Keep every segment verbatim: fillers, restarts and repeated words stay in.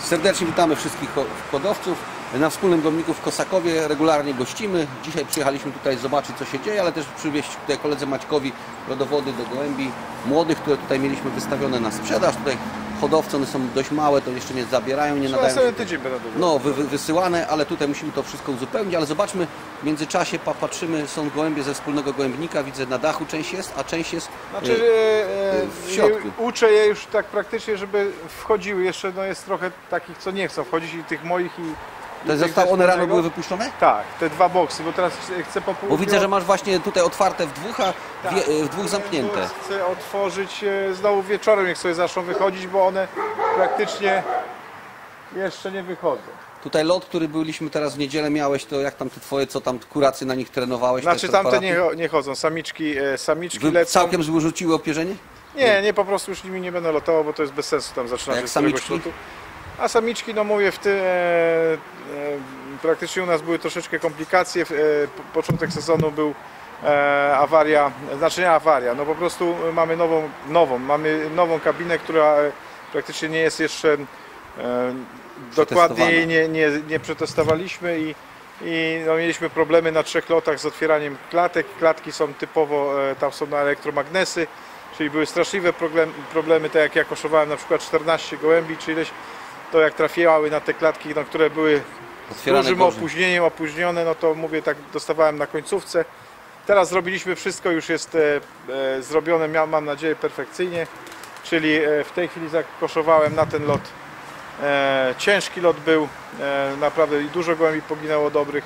Serdecznie witamy wszystkich hodowców na wspólnym gołębniku w Kosakowie. Regularnie gościmy. Dzisiaj przyjechaliśmy tutaj zobaczyć, co się dzieje, ale też przywieźć tutaj koledze Maćkowi rodowody do gołębi młodych, które tutaj mieliśmy wystawione na sprzedaż. Tutaj hodowce, one są dość małe, to jeszcze nie zabierają, nie nadają się, tydzień będą no, wy, wy, wysyłane, ale tutaj musimy to wszystko uzupełnić. Ale zobaczmy, w międzyczasie patrzymy, są gołębie ze wspólnego gołębnika. Widzę, na dachu część jest, a część jest znaczy, e, e, w środku. Uczę je już tak praktycznie, żeby wchodziły. Jeszcze no, jest trochę takich, co nie chcą wchodzić, i tych moich i Te zostały, one rano były wypuszczone? Tak, te dwa boksy, bo teraz chcę po południu... Bo widzę, że masz właśnie tutaj otwarte w dwóch, a tak, dwie, w dwóch zamknięte. Chcę otworzyć znowu wieczorem, jak sobie zaczną wychodzić, bo one praktycznie jeszcze nie wychodzą. Tutaj lot, który byliśmy teraz w niedzielę, miałeś, to jak tam te twoje, co tam kuracje na nich trenowałeś? Znaczy tamte nie, nie chodzą, samiczki, samiczki Wy lecą. całkiem zrzuciły opierzenie? Nie, nie, po prostu już nimi nie będę lotował, bo to jest bez sensu tam zaczynać jak samiczki? A samiczki, no mówię, w tym e, e, praktycznie u nas były troszeczkę komplikacje. E, początek sezonu był e, awaria, znaczy nie awaria, no po prostu mamy nową, nową, mamy nową kabinę, która praktycznie nie jest jeszcze e, dokładnie jej nie, nie, nie przetestowaliśmy i, i no, mieliśmy problemy na trzech lotach z otwieraniem klatek. Klatki są typowo, e, tam są na elektromagnesy, czyli były straszliwe problem, problemy, tak jak ja koszowałem na przykład czternaście gołębi, czy ileś, to jak trafiały na te klatki, no, które były z dużym opóźnieniem, opóźnione, no to mówię, tak dostawałem na końcówce. Teraz zrobiliśmy wszystko, już jest e, e, zrobione, miał, mam nadzieję, perfekcyjnie, czyli e, w tej chwili zakoszowałem na ten lot. E, ciężki lot był, e, naprawdę dużo gołębi poginęło dobrych.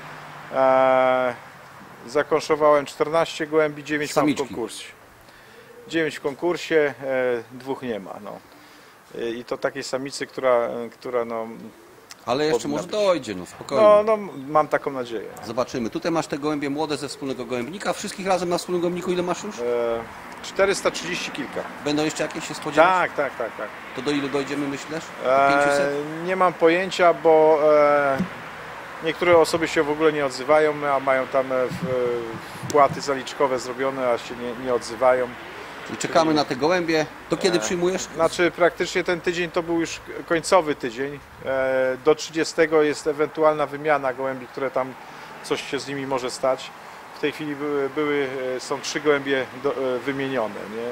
E, zakoszowałem czternaście gołębi, dziewięć mam w konkursie. dziewięć w konkursie, e, dwóch nie ma. No. E, I to takiej samicy, która, która no... Ale jeszcze może dojdzie, no spokojnie. No, no, mam taką nadzieję. Zobaczymy. Tutaj masz te gołębie młode ze wspólnego gołębnika. Wszystkich razem na wspólnym gołębniku ile masz już? E, czterysta trzydzieści kilka. Będą jeszcze jakieś się spodziewać? Tak, tak, tak, tak. To do ilu dojdziemy, myślisz? E, nie mam pojęcia, bo e, niektóre osoby się w ogóle nie odzywają, a mają tam wpłaty zaliczkowe zrobione, a się nie, nie odzywają. I czekamy na te gołębie. To kiedy przyjmujesz? Znaczy praktycznie ten tydzień to był już końcowy tydzień. Do trzydziestego jest ewentualna wymiana gołębi, które tam coś się z nimi może stać. W tej chwili były, były są trzy gołębie do, wymienione. Nie?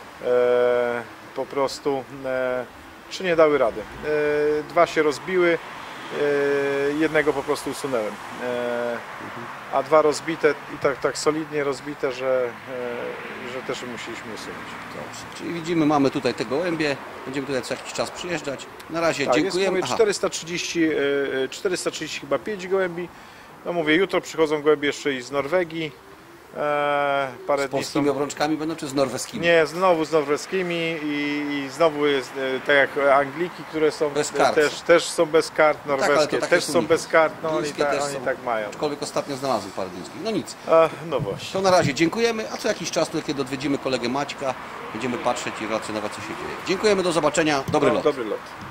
Po prostu trzy nie dały rady. Dwa się rozbiły, jednego po prostu usunąłem. A dwa rozbite i tak, tak solidnie rozbite, że, że też musieliśmy usunąć. Dobrze. Czyli widzimy, mamy tutaj te gołębie, będziemy tutaj co jakiś czas przyjeżdżać. Na razie tak, dziękujemy. Jest, mówię, czterysta trzydzieści, czterysta trzydzieści chyba pięć gołębi. No mówię, jutro przychodzą gołębie jeszcze i z Norwegii. E, parę z polskimi obrączkami będą, czy z norweskimi? Nie, znowu z norweskimi i, i znowu jest tak jak Angliki, które są bez kart. Też, też są bez kart, norweskie tak, też są uniki. bez kart, no oni, ta, też oni są, tak mają. Aczkolwiek ostatnio znalazłem parę duńskich. No nic. A, no właśnie. To na razie dziękujemy, a co jakiś czas, kiedy odwiedzimy kolegę Maćka, będziemy patrzeć i relacjonować, co się dzieje. Dziękujemy, do zobaczenia, dobry no, lot. Dobry lot.